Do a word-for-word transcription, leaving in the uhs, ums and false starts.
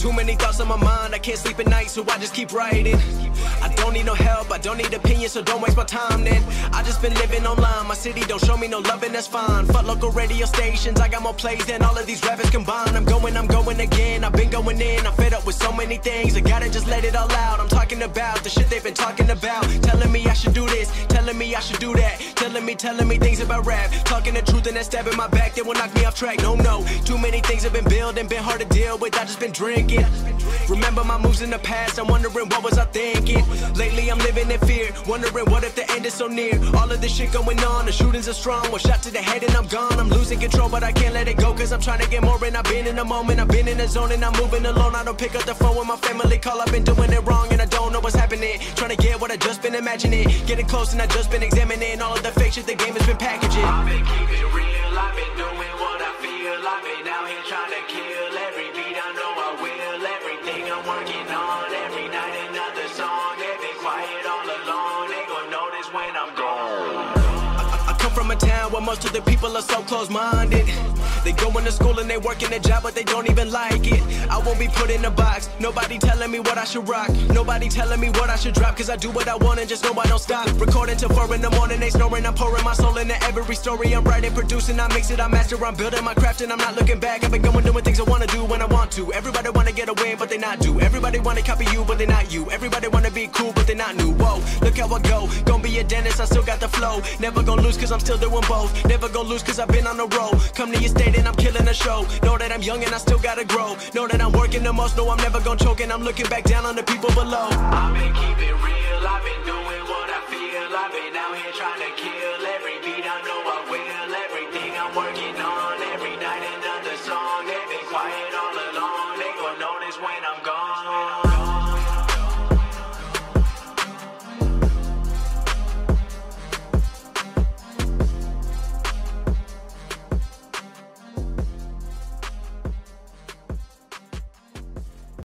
Too many thoughts on my mind, I can't sleep at night, so I just keep writing. I don't need no help, I don't need opinions, so don't waste my time then. I just been living online, my city don't show me no love and that's fine. Fuck local radio stations, I got more plays than all of these rappers combined. I'm going, I'm going again, I've been going in, I'm fed up with so many things. I gotta just let it all out, I'm talking about the shit they've been talking about. Telling me I should do this, telling me I should do that. Telling me, telling me things about rap. Talking the truth and that stab in my back, that will knock me off track. No, no, too many things have been building, been hard to deal with, I just been drinking. Remember my moves in the past, I'm wondering what was I thinking. Lately I'm living in fear, wondering what if the end is so near. All of this shit going on, the shootings are strong. One shot to the head and I'm gone. I'm losing control but I can't let it go, cause I'm trying to get more. And I've been in the moment, I've been in the zone, and I'm moving alone. I don't pick up the phone when my family call, I've been doing it wrong and I don't know what's happening. Trying to get what I just been imagining, getting close and I just been examining all of the fake shit the game has been packaging. I've been keeping real, I've been doing what I feel. I've been out here trying to kill every beat, I know I will. Everything I'm working on, every night another song. They've been quiet all along, they gon' notice when I'm gone. I come from a town where most of the people are so close-minded. They go into school and they work in a job but they don't even like it. I won't be put in a box, nobody telling me what I should rock. Nobody telling me what I should drop, cause I do what I want and just know I don't stop. Recording till four in the morning, they snoring. I'm pouring my soul into every story. I'm writing, producing, I mix it, I master. I'm building my craft and I'm not looking back. I've been going doing things I wanna do when I want to. Everybody wanna get a win but they not do. Everybody wanna copy you but they not you. Everybody wanna be cool but they not new. Whoa, look how I go, gonna be a dentist, I still got the flow. Never gonna lose cause I'm still doing both. Never gonna lose cause I've been on the road. Come to your state and I'm killing the show. Know that I'm young and I still gotta grow. Know that I'm working the most, know I'm never gonna choke. And I'm looking back down on the people below. I've been keeping real, I've been doing what I feel. I've been out here trying to kill every beat, I know I will. Everything I'm working on, every night another song. They've been quiet all along, they gon' notice when I'm gone.